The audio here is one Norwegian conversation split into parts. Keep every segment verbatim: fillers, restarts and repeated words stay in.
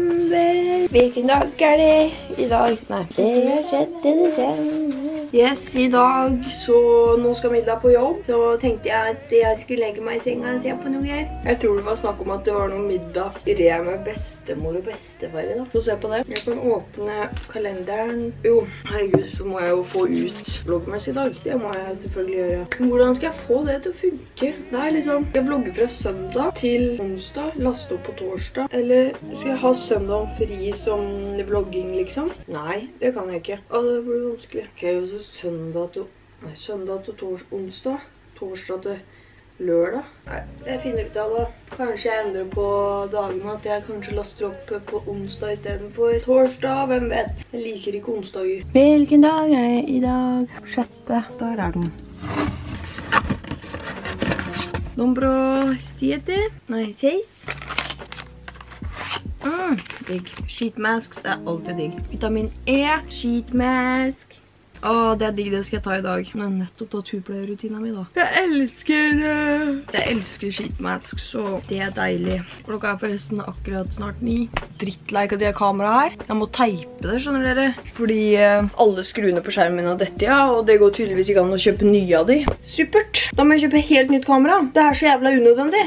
desember. Hvilken dag er det i dag? Nei, det er sjette desember. Yes, i dag så nå skal Milla på jobb. Så tenkte jeg at jeg skulle legge meg i senga og se på noe greier. Jeg tror det var snakk om at det var noe middag i re med bestemor og bestefar da. Få se på det. Jeg kan åpne kalenderen. Jo, herregud, så må jeg jo få ut vloggmess i dag. Det må jeg selvfølgelig gjøre. Hvordan skal jeg få det til å funke? Det er liksom, jeg vlogger fra søndag til onsdag, laste opp på torsdag. Eller skal jeg ha søndag fri som vlogging liksom? Nei, det kan jeg ikke. Å, det blir vanskelig. Ok, og så søndag til, nei, søndag til tors, onsdag, torsdag til lørdag. Nei, jeg finner ut av det. Kanskje jeg endrer på dagene, at jeg kanskje laster opp på onsdag i stedet for torsdag, hvem vet? Jeg liker ikke onsdager. Hvilken dag er det i dag? Sjette, der er den. Nummer siete, nei, seis. Mm, digg. Sheet masks er alltid digg. Vitamin E, sheet mask. Åh, det er digg, det skal jeg ta i dag. Men nettopp tatt hudpleierrutinen min da. Jeg elsker det! Jeg elsker sheet mask, så det er deilig. Klokka er forresten akkurat snart ni. Drittleik av det kameraet her. Jeg må teipe det, skjønner dere? Fordi eh, alle skruene på skjermen min har dette, ja. Og det går tydeligvis ikke an å kjøpe nye av de. Supert! Da må jeg kjøpe helt nytt kamera. Det er så jævla unødvendig.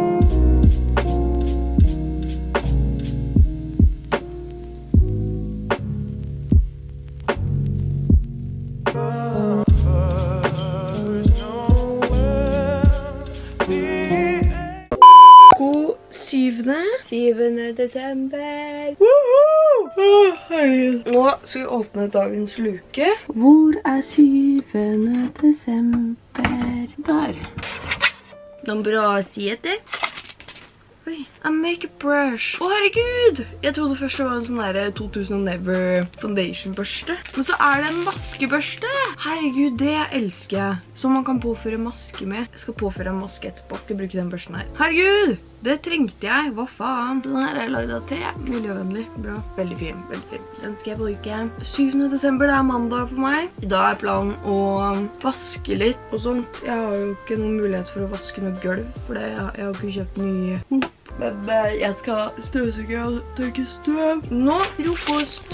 syvende desember. Woohoo! Nå skal vi åpne dagens luke. Hvor er syvende desember? Der. Nummer siete. Oi, a makeup brush. Å, herregud! Jeg trodde først det var en sånn der two thousand Never foundation børste. Men så er det en maskebørste. Herregud, det elsker jeg. Som man kan påføre maske med. Jeg skal påføre en maske etterpå. Jeg bruker den børsten her. Herregud! Det trengte jeg. Hva faen? Den her er laget av tre. Miljøvennlig. Bra. Veldig fin. Veldig fin. Den skal jeg bruke. syvende desember, det er mandag for meg. I dag er planen å vaske litt og sånt. Jeg har jo ikke noen mulighet for å vaske noe gulv, for jeg har jo ikke kjøpt nye. Men jeg skal støvsuge og tørke støv. Nå, frokost.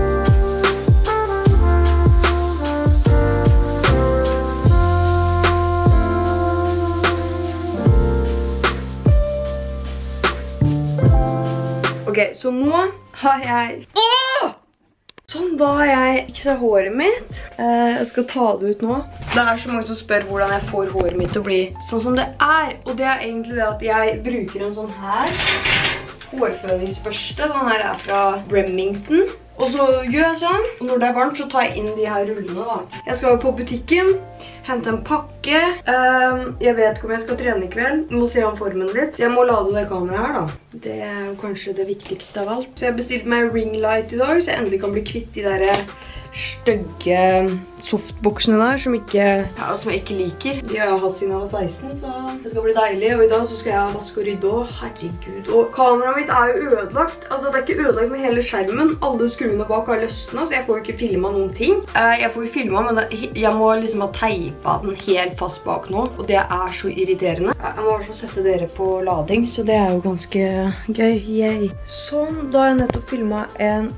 Ok, så nå har jeg... Åh! Sånn, da har jeg ikke sett håret mitt. Eh, jeg skal ta det ut nå. Det er så mange som spør hvordan jeg får håret mitt til å bli sånn som det er. Og det er egentlig det at jeg bruker en sånn her hårføningsbørste. Den her er fra Remington. Og så gjør jeg sånn, og når det er varmt så tar jeg inn de her rullene da. Jeg skal på butikken, hente en pakke. Um, jeg vet ikke om jeg skal trene i kveld. Jeg må se om formen litt. Så jeg må lade det kameraet her da. Det er jo kanskje det viktigste av alt. Så jeg bestilte meg ring light i dag, så jeg endelig kan bli kvitt de der stygge softboksene der som, ikke, ja, som jeg ikke liker. De har jeg hatt siden jeg var seksten, så det skal bli deilig. Og i dag så skal jeg vaske og rydde også. Herregud. Og kameraet mitt er jo ødelagt. Altså det er ikke ødelagt med hele skjermen. Alle skruene bak har løsnet, så jeg får jo ikke filmet noen ting. Jeg får jo filmet, men det, jeg må liksom ha teipet den helt fast bak nå. Og det er så irriterende. Jeg må i hvert fall sette dere på lading, så det er jo ganske gøy. Yay. Sånn, da har jeg nettopp filmet en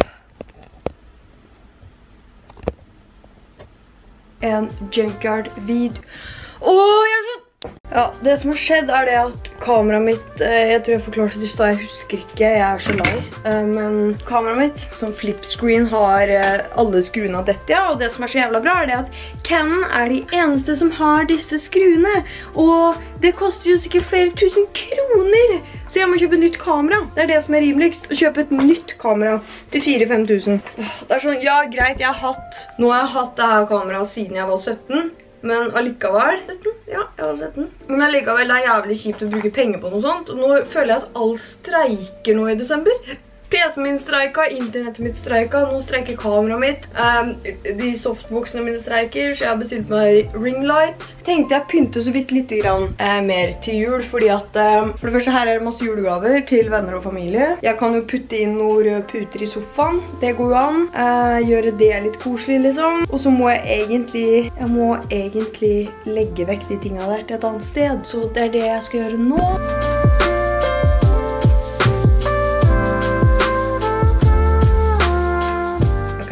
en junkyard-video. Åh, jeg er så... Ja, det som har skjedd er det at kameraet mitt, jeg tror jeg forklarte det i stad, jeg husker ikke, jeg er så lei. Men kameraet mitt, som flipscreen, har alle skruene av dette, ja. Og det som er så jævla bra er det at Canon er de eneste som har disse skruene. Og det koster jo sikkert flere tusen kroner. Så jeg må kjøpe nytt kamera. Det er det som er rimeligst, å kjøpe et nytt kamera til fire til fem tusen. Det er sånn, ja greit, jeg har hatt, nå har jeg hatt det her kameraet siden jeg var sytten. Men allikevel, sytten? Ja, jeg var sytten. Men allikevel, det er jævlig kjipt å bruke penger på noe sånt. Og nå føler jeg at alt streiker nå i desember. P C-en min streika, internettet mitt streika, nå streiker kameraet mitt. Um, de softboxene mine streiker, så jeg har bestilt meg ring light. Tenkte jeg pynte så vidt litt grann, uh, mer til jul, fordi at uh, for det første her er det masse julegaver til venner og familie. Jeg kan jo putte inn noen røde puter i sofaen, det går jo an. Uh, gjøre det litt koselig liksom. Og så må jeg egentlig, jeg må egentlig legge vekk de tingene der til et annet sted. Så det er det jeg skal gjøre nå.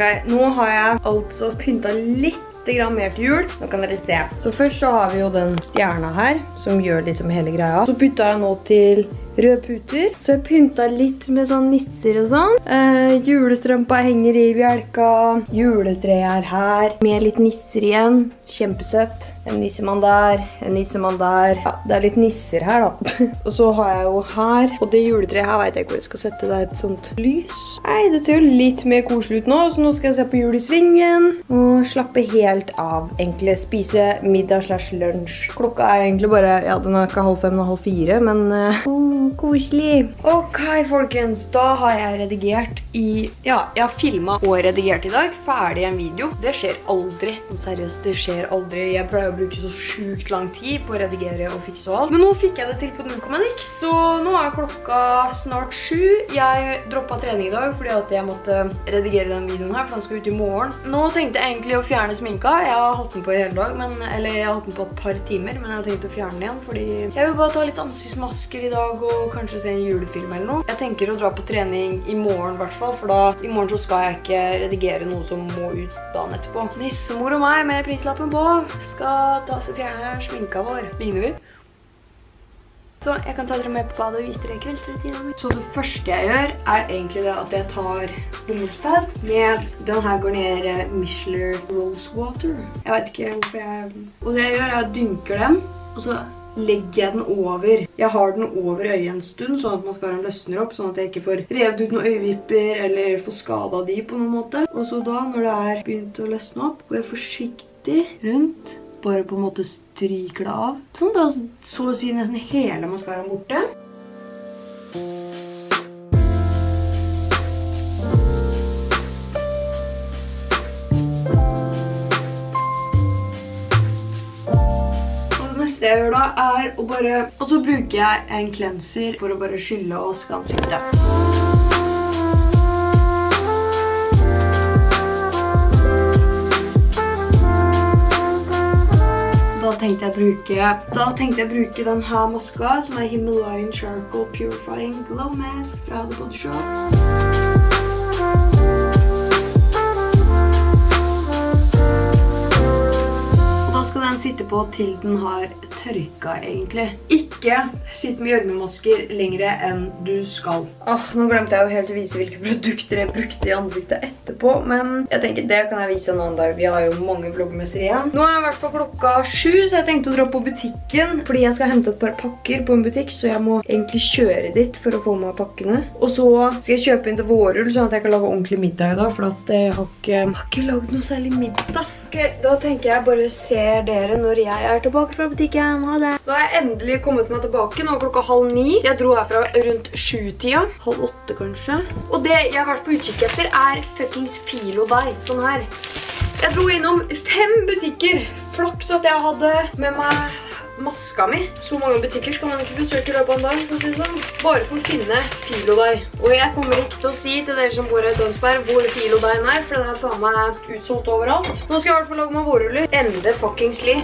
Ok, nå har jeg altså pyntet litt grann mer til jul. Nå kan dere se. Så først så har vi jo den stjerna her, som gjør liksom hele greia. Så pyntet jeg nå til røde puter. Så jeg pyntet litt med sånn nisser og sånn. Eh, julestrømpa henger i bjelka. Juletreet er her. Med litt nisser igjen. Kjempesøtt. En nissemann der. En nissemann der. Ja, det er litt nisser her da. Og så har jeg jo her. Og det juletreet her vet jeg ikke hvor jeg skal sette. Det er et sånt lys. Nei, det ser jo litt mer koselig ut nå. Så nå skal jeg se på jul i svingen. Og slappe helt av. Egentlig spise middag slash lunsj. Klokka er egentlig bare, ja, den er ikke halv fem og halv fire, men uh, oh, koselig. Ok, folkens, da har jeg redigert i, ja, jeg har filmet og redigert i dag. Ferdig en video. Det skjer aldri. Seriøst, det skjer aldri. Jeg pleier å bruke så sjukt lang tid på å redigere og fikse og alt. Men nå fikk jeg det til på null komma niks, så nå er klokka snart sju. Jeg droppet trening i dag fordi at jeg måtte redigere den videoen her, for den skal ut i morgen. Nå tenkte jeg egentlig å fjerne sminka. Jeg har hatt den på i hele dag, men, eller jeg har hatt den på et par timer, men jeg tenkte å fjerne den igjen, fordi jeg vil bare ta litt ansiktsmasker i dag og kanskje se en julefilm eller noe. Jeg tenker å dra på trening i morgen i hvert fall, for da i morgen så skal jeg ikke redigere noe som må ut dagen etterpå. Nissemor og meg med prislappen på skal ta seg fjerne sminka vår. Ligner vi? Så jeg kan ta dere med på badet og vise dere kveldsrutinen. Så det første jeg gjør er egentlig det at jeg tar bomullspad med den her Garnier Michelin Rose Water. Jeg vet ikke hvorfor jeg... Og det jeg gjør er å dynker den, og så legger jeg den over. Jeg har den over øyet en stund, sånn at maskaraen løsner opp, sånn at jeg ikke får revet ut noen øyevipper eller får skadet de på noen måte. Og så da, når det er begynt å løsne opp, går jeg forsiktig rundt, bare på en måte stryker det av. Sånn, da så å si nesten hele maskaraen borte. Det jeg gjør da er å bare, og så bruker jeg en cleanser for å bare skylle og vaske ansiktet. Da tenkte jeg bruke, da tenkte jeg bruke den her maska som er Himalayan Charcoal Purifying Glow Mask fra The Body Shop. Skal den sitte på til den har tørka egentlig. Ikke sitt med gjørmemasker lengre enn du skal. Åh, nå glemte jeg jo helt å vise hvilke produkter jeg brukte i ansiktet etterpå, men jeg tenker det kan jeg vise en annen dag. Vi har jo mange vloggmesser igjen. Nå er det i hvert fall klokka sju, så jeg tenkte å dra på butikken, fordi jeg skal hente et par pakker på en butikk, så jeg må egentlig kjøre dit for å få med pakkene. Og så skal jeg kjøpe inn til vårrull, sånn at jeg kan lage ordentlig middag i dag, for at jeg har ikke, jeg har ikke laget noe særlig middag. Ok, da tenker jeg bare ser dere når jeg er tilbake fra butikken. Ha det! Da har jeg endelig kommet meg tilbake, nå er klokka halv ni. Jeg dro herfra rundt sju-tida, halv åtte kanskje. Og det jeg har vært på utkikk etter er fuckings Filo deig, sånn her. Jeg dro innom fem butikker. Flaks at jeg hadde med meg maska mi. Så mange butikker skal man ikke besøke i løpet av en dag, for å si det sånn. Bare for å finne Filo deig. Og jeg kommer ikke til å si til dere som bor i Dønsberg hvor Filo deigen er, for den er faen meg utsolgt overalt. Nå skal jeg i hvert fall lage meg vårruller. Ende fuckings li.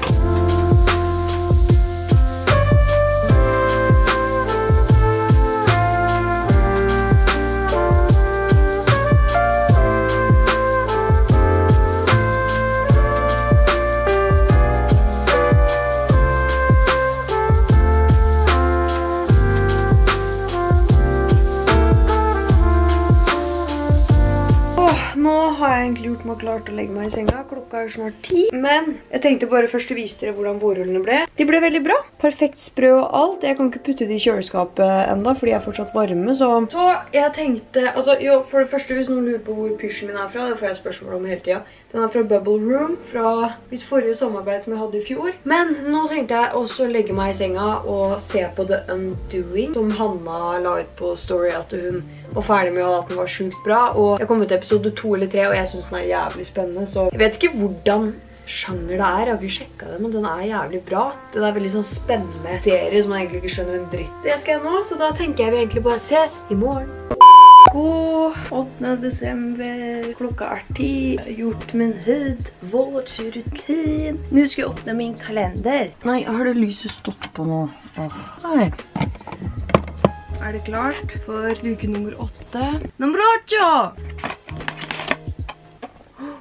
Nå har jeg egentlig gjort meg klar til å legge meg i senga. Klokka er snart ti. Men jeg tenkte bare først å vise dere hvordan vårrullene ble. De ble veldig bra. Perfekt sprø og alt. Jeg kan ikke putte de i kjøleskapet enda, fordi jeg er fortsatt varme. Så, så jeg tenkte, altså jo, for det første, hvis noen lurer på hvor pysjen min er fra, det får jeg spørsmål om hele tiden. Den er fra Bubble Room, fra mitt forrige samarbeid som jeg hadde i fjor. Men nå tenkte jeg også å legge meg i senga og se på The Undoing, som Hanna la ut på story at hun var ferdig med at den var sjukt bra. Og jeg kom ut til episode to eller tre, og jeg synes den er jævlig spennende. Så jeg vet ikke hvordan sjanger det er. Jeg har ikke sjekket det, men den er jævlig bra. Den er veldig sånn spennende serie som man egentlig ikke skjønner en dritt jeg skal nå. Så da tenker jeg vi egentlig bare ses i morgen. God åttende desember, klokka er ti, jeg har gjort min hudvårdsrutin. Nå skal jeg åpne min kalender. Nei, har det lyset stått på nå? Nei. Er det klart for luke nummer åtte? Nummer åtte!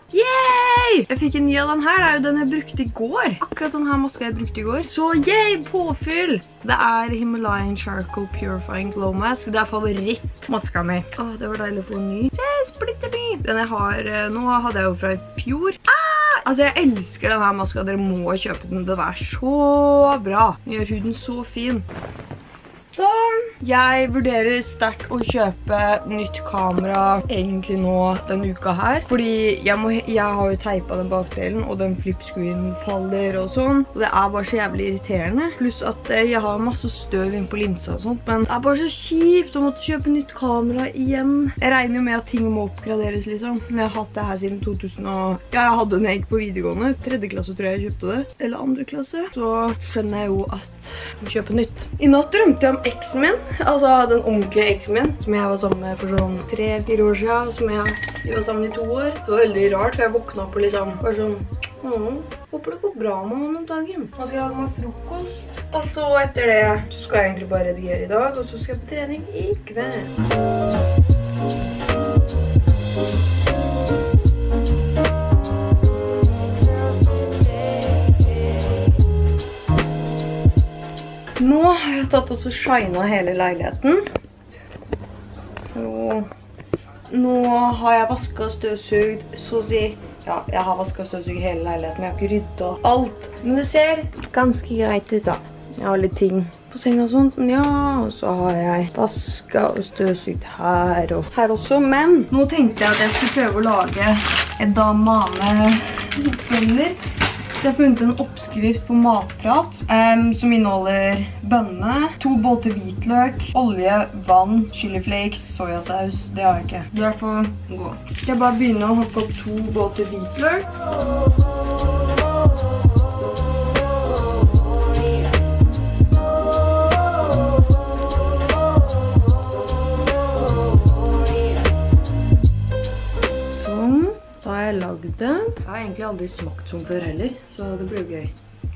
Yay! Jeg fikk en ny av den her, det er jo den jeg brukte i går. Akkurat den her maska jeg brukte i går. Så yay, påfyll! Det er Himalayan Charcoal Purifying Glow Mask. Det er favorittmaska mi. Åh, det var deilig å få en ny. Se, splitter ny! Den jeg har nå hadde jeg jo fra i fjor. Ah! Altså, jeg elsker denne maska. Dere må kjøpe den. Den er så bra. Den gjør huden så fin. Så jeg vurderer sterkt å kjøpe nytt kamera egentlig nå denne uka her. Fordi jeg, må, jeg har jo teipet den bakdelen, og den flipscreen faller og sånn. Og det er bare så jævlig irriterende. Pluss at jeg har masse støv inn på linsa og sånt. Men det er bare så kjipt å måtte kjøpe nytt kamera igjen. Jeg regner jo med at ting må oppgraderes liksom. Men jeg har hatt det her siden to tusen og... Ja, jeg hadde den jeg gikk på videregående. Tredje klasse tror jeg jeg kjøpte det. Eller andre klasse. Så skjønner jeg jo at jeg må kjøpe nytt. I natt drømte jeg om eksen min, altså den ordentlige eksen min, som jeg var sammen med for sånn tre-fire år siden, som jeg, jeg var sammen i to år. Det var veldig rart, for jeg våkna på liksom, bare sånn, åh, håper det går bra med han om dagen. Nå skal jeg ha meg frokost, og så etter det så skal jeg egentlig bare redigere i dag, og så skal jeg på trening i kveld. Nå har jeg tatt også shina hele leiligheten. Og nå har jeg vasket og støvsugd, så å si. Ja, jeg har vasket og støvsugd hele leiligheten. Jeg har ikke ryddet alt. Men det ser ganske greit ut da. Jeg har litt ting på senga og sånt, men ja, og så har jeg vasket og støvsugd her og her også. Men nå tenkte jeg at jeg skulle prøve å lage edamame-bønner. Så jeg har funnet en oppskrift på matprat um, som inneholder bønne, to båter hvitløk, olje, vann, chiliflakes, sojasaus. Det har jeg ikke. Det er i hvert fall gå. Så jeg bare begynner å hoppe opp to båter hvitløk. Da har jeg lagd det. Jeg har egentlig aldri smakt som før heller, så det blir jo gøy.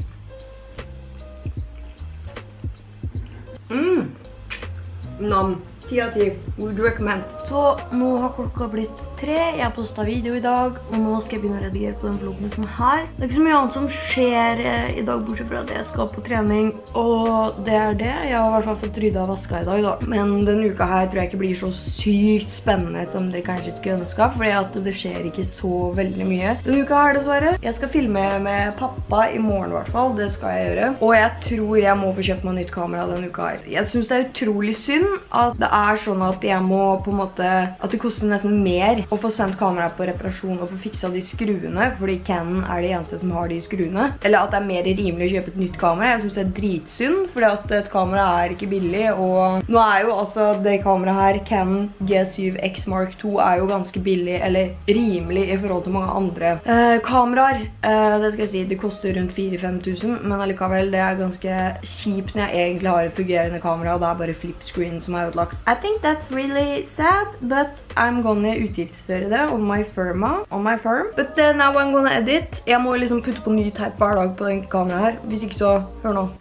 Mmm! Nam. ti av ti. Would recommend. Så nå har klokka blitt tre. Jeg har postet video i dag, og nå skal jeg begynne å redigere på den vloggen sånn her. Det er ikke så mye annet som skjer eh, i dag, bortsett fra at jeg skal på trening, og det er det. Jeg har i hvert fall fått ryddet og vasket i dag da. Men denne uka her tror jeg ikke blir så sykt spennende som dere kanskje skulle ønske, fordi at det skjer ikke så veldig mye denne uka her, dessverre. Jeg skal filme med pappa i morgen i hvert fall. Det skal jeg gjøre. Og jeg tror jeg må få kjøpt meg nytt kamera denne uka her. Jeg synes det er utrolig synd at det er sånn at jeg må på en måte, at det koster nesten mer å få sendt kamera på reparasjon og få fikset de skruene, fordi Canon er de eneste som har de skruene. Eller at det er mer rimelig å kjøpe et nytt kamera. Jeg synes det er dritsynd, fordi at et kamera er ikke billig, og nå er jo altså det kameraet her, Canon G syv X Mark to, er jo ganske billig, eller rimelig i forhold til mange andre eh, kameraer. Eh, det skal jeg si, det koster rundt fire til fem tusen, men allikevel, det er ganske kjipt når jeg egentlig har et fungerende kamera, og det er bare flipscreen som er utlagt. I think that's really sad, but I'm gonna utgiftsføre det on my firma, on my firm. But uh, now I'm gonna edit. Jeg må liksom putte på ny teip hver dag på den kamera her. Hvis ikke så, hør nå.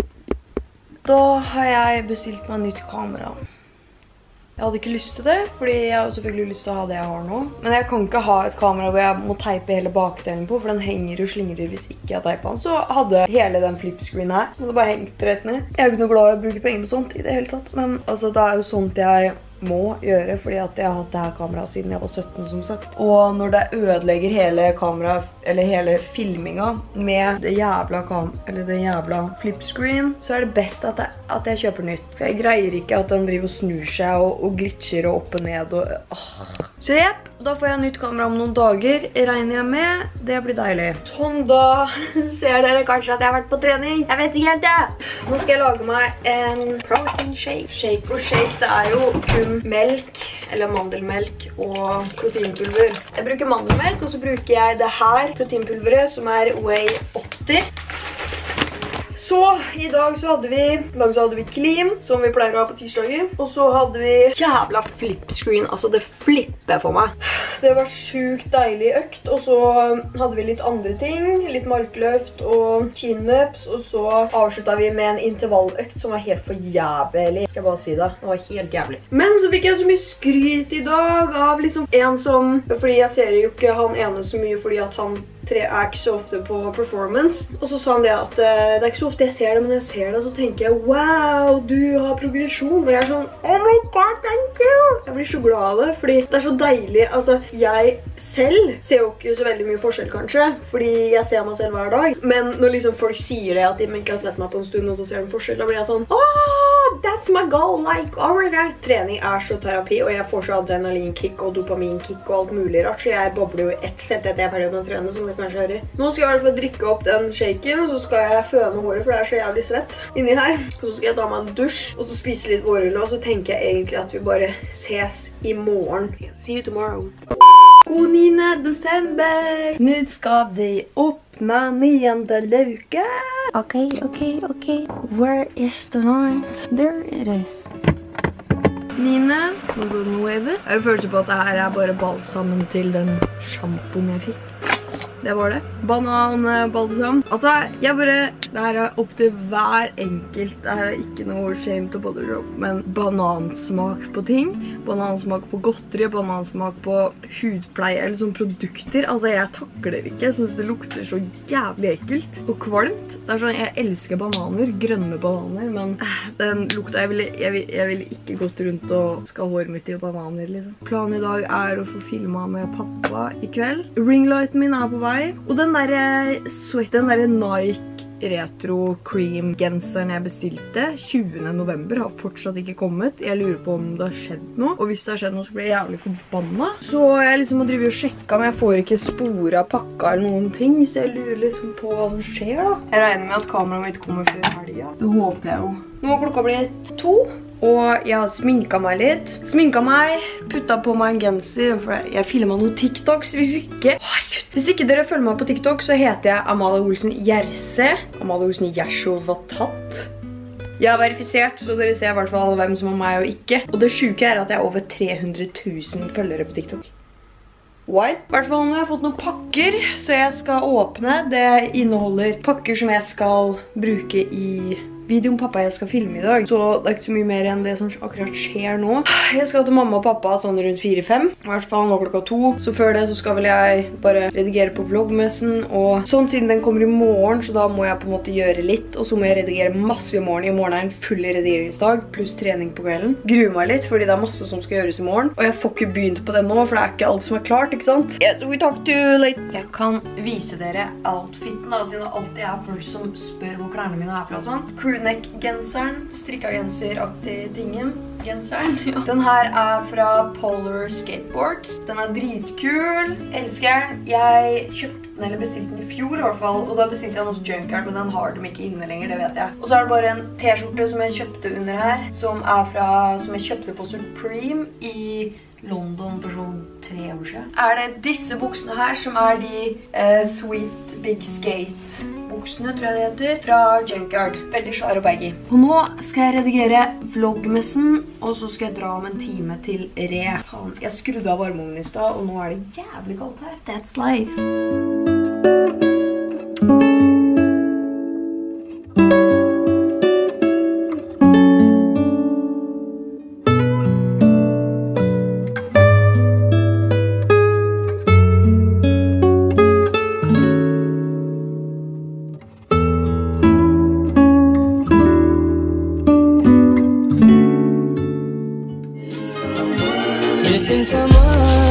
Da har jeg bestilt meg nytt kamera. Jeg hadde ikke lyst til det, fordi jeg har selvfølgelig lyst til å ha det jeg har nå. Men jeg kan ikke ha et kamera hvor jeg må teipe hele bakdelen på, for den henger og slingrer hvis ikke jeg teiper den. Så hadde hele den flipscreen her, og det bare hengt rett ned. Jeg er jo ikke noe glad i å bruke penger på sånt i det hele tatt, men altså det er jo sånt jeg må gjøre, fordi at jeg har hatt det her kameraet siden jeg var sytten, som sagt. Og når det ødelegger hele kameraet, eller hele filminga med det jævla kam eller det jævla flipscreen, så er det best at jeg, at jeg kjøper nytt. For jeg greier ikke at den driver og snur seg og, og glitcher og opp og ned og åh. Så jepp, da får jeg nytt kamera om noen dager, regner jeg med. Det blir deilig. Sånn, da ser dere kanskje at jeg har vært på trening. Jeg vet ikke helt det. Nå skal jeg lage meg en protein shake. Shake og shake, det er jo kun melk, eller mandelmelk og proteinpulver. Jeg bruker mandelmelk, og så bruker jeg det her proteinpulveret, som er Whey åtti. Så i dag så hadde vi, i dag så hadde vi clean, som vi pleier å ha på tirsdager. Og så hadde vi jævla flipscreen, altså det flipper for meg. Det var sjukt deilig økt, og så hadde vi litt andre ting, litt markløft og chin-ups, og så avsluttet vi med en intervalløkt som var helt for jævlig, skal jeg bare si det. Det var helt jævlig. Men så fikk jeg så mye skryt i dag av liksom en som, fordi jeg ser jo ikke han ene så mye fordi at han tre er ikke så ofte på performance. Og så sa han det at uh, det er ikke så ofte jeg ser det, men når jeg ser det så tenker jeg, wow, du har progresjon. Og jeg er sånn, oh my god, thank you! Jeg blir så glad av det, fordi det er så deilig. Altså, jeg selv ser jo ikke så veldig mye forskjell kanskje, fordi jeg ser meg selv hver dag. Men når liksom folk sier det at de ikke har sett meg på en stund, og så ser de forskjell, da blir jeg sånn, oh, that's my goal, like, oh my god. Trening er så terapi, og jeg får så adrenalinkick og dopaminkick og alt mulig rart, så jeg bobler jo ett sett etter jeg er ferdig med å trene, som det kanskje hører. Nå skal jeg i hvert fall drikke opp den shaken, og så skal jeg føne håret, for det er så jævlig svett inni her. Og så skal jeg ta meg en dusj, og så spise litt vårrulle, og så tenker jeg egentlig at vi bare ses i morgen. See you tomorrow. God niende desember! Nå skal vi åpne niende luke. Ok, ok, ok. Where is the night? There it is. Niende, numero nueve. Jeg har en følelse på at dette er bare balsamen til den shampoen jeg fikk. Det var det. Bananbalsam. Altså, jeg bare, det her er opp til hver enkelt. Det her er ikke noe shame to bother shop, men banansmak på ting. Banansmak på godteri, banansmak på hudpleie eller sånne produkter. Altså, jeg takler det ikke. Jeg synes det lukter så jævlig ekkelt og kvalmt. Det er sånn, jeg elsker bananer, grønne bananer, men eh, den lukta, jeg ville, jeg, vil, jeg ville ikke gått rundt og skal håret mitt i bananer, liksom. Planen i dag er å få filmet med pappa i kveld. Ringlighten min er på vei. Og den der sweat, den der Nike Retro Cream genseren jeg bestilte tjuende november har fortsatt ikke kommet. Jeg lurer på om det har skjedd noe. Og hvis det har skjedd noe så blir jeg jævlig forbanna. Så jeg liksom må drive og sjekke, men jeg får ikke spore av pakka eller noen ting. Så jeg lurer liksom på hva som skjer da. Jeg regner med at kameraet mitt kommer før helga. Det håper jeg jo. Nå må klokka bli to. Og jeg har sminket meg litt. Sminket meg, puttet på meg en genser, for jeg filmet noen TikToks. Hvis ikke, herregud, hvis ikke dere følger meg på TikTok, så heter jeg Amalie Olsen Gjerse. Amalie Olsen Gjerse var tatt. Jeg har verifisert, så dere ser i hvert fall hvem som er meg og ikke. Og det syke er at jeg har over tre hundre tusen følgere på TikTok. What? I hvert fall nå har jeg fått noen pakker, så jeg skal åpne. Det inneholder pakker som jeg skal bruke i videoen pappa jeg skal filme i dag. Så det er ikke så mye mer enn det som akkurat skjer nå. Jeg skal til mamma og pappa sånn rundt fire fem. I hvert fall nå klokka to. Så før det så skal vel jeg bare redigere på vloggmessen. Og sånn siden den kommer i morgen, så da må jeg på en måte gjøre litt. Og så må jeg redigere masse i morgen. I morgen er en full redigeringsdag, pluss trening på kvelden. Gruer meg litt, fordi det er masse som skal gjøres i morgen. Og jeg får ikke begynt på det nå, for det er ikke alt som er klart, ikke sant? Yes, we talk to you later. Jeg kan vise dere outfiten da, siden det alltid er folk som spør hvor klærne mine er fra sånn. Crewneck-genseren, strikka-genser-aktig tingen. Genseren, ja. Den her er fra Polar Skateboards. Den er dritkul. Elsker den. Jeg kjøpte den, eller bestilte den i fjor i hvert fall, og da bestilte jeg den hos Junkyard, men den har dem ikke inne lenger, det vet jeg. Og så er det bare en t-skjorte som jeg kjøpte under her, som er fra, som jeg kjøpte på Supreme i London for sånn tre år siden. Er det disse buksene her, som er de eh, Sweet Big Skate buksene, tror jeg det heter, fra Junkyard. Veldig svære og baggy. Og nå skal jeg redigere vloggmessen, og så skal jeg dra om en time til Re. Faen, jeg skrudde av varmeovnen i sted, og nå er det jævlig kaldt her. That's life. Missing someone